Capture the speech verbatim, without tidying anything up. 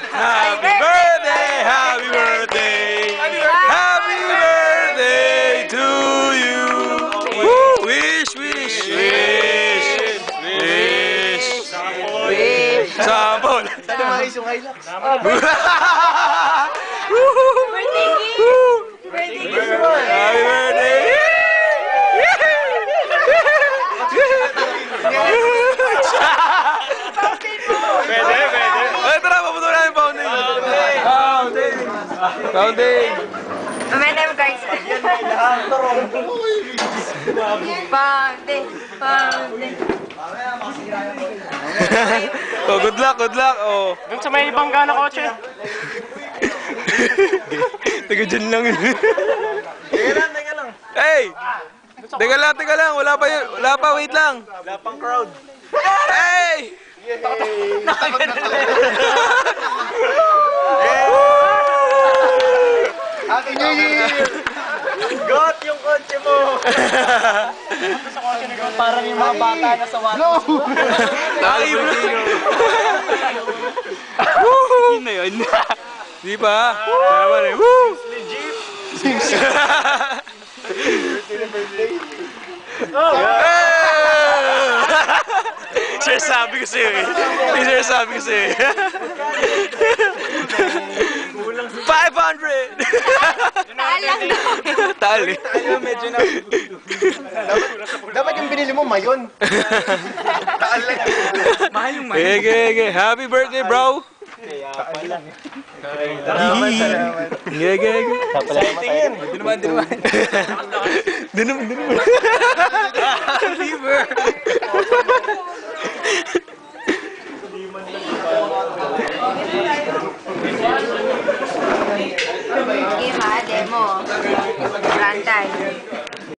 Happy birthday, happy birthday, happy birthday to you. Woo! Wish, wish, wish, wish, wish. Sample. Sana mga isungay lang. Birthday gift! Birthday gift! Happy birthday! Pwede, pwede. Ay, tara, paputo namin fountain. Fountain. Fountain. Mamaya mo guys. Fountain. Fountain. Oh, good luck, good luck. Oh. Doon sa may bangga na kotse. Taga dyan lang yun. Teka lang, teka lang. Hey! Teka lang, teka lang. Wala pa yun. Wala pa, wait lang. Wala pang crowd. Hey! Happy New Year! Got yung kotse mo! Sa kotse ni Got, parang yung mga bata na sa water. No! Nakalibre. Yun na yun. Di ba? Naman eh. Woo! Legit! Sir, sabi ko sa'yo eh. Sir, sabi ko sa'yo eh. five hundred! Taalang daw. Taal eh. Medyo na... Dapat yung binili mo, mayon. Taal lang. Mahal yung mahal. Ege, ege. Happy birthday, bro! Kaya pala. Salamat, salamat. Ege, ege. Exciting! Di naman, di naman. Di naman, di naman. Fever! Game ha, demo. Rantay.